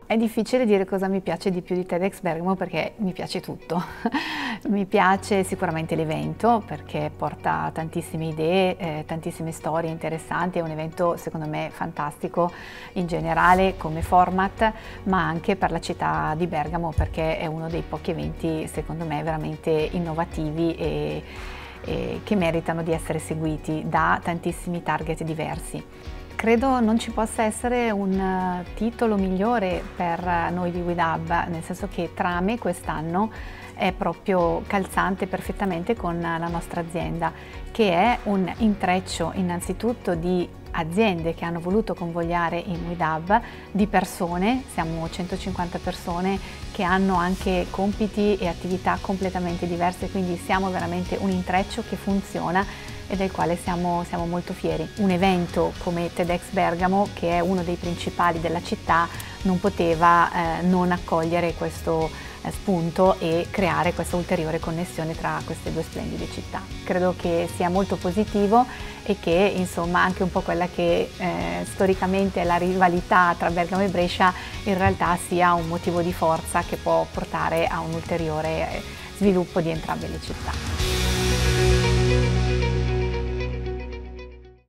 È difficile dire cosa mi piace di più di TEDx Bergamo perché mi piace tutto. Mi piace sicuramente l'evento perché porta tantissime idee, tantissime storie interessanti, è un evento secondo me fantastico in generale come format, ma anche per la città di Bergamo perché è uno dei pochi eventi secondo me veramente innovativi e che meritano di essere seguiti da tantissimi target diversi. Credo non ci possa essere un titolo migliore per noi di WeDub, nel senso che Trame quest'anno è proprio calzante perfettamente con la nostra azienda, che è un intreccio innanzitutto di aziende che hanno voluto convogliare in WeDub, di persone, siamo 150 persone che hanno anche compiti e attività completamente diverse, quindi siamo veramente un intreccio che funziona e del quale siamo molto fieri. Un evento come TEDx Bergamo, che è uno dei principali della città, non poteva non accogliere questo spunto e creare questa ulteriore connessione tra queste due splendide città. Credo che sia molto positivo e che insomma anche un po' quella che storicamente è la rivalità tra Bergamo e Brescia in realtà sia un motivo di forza che può portare a un ulteriore sviluppo di entrambe le città.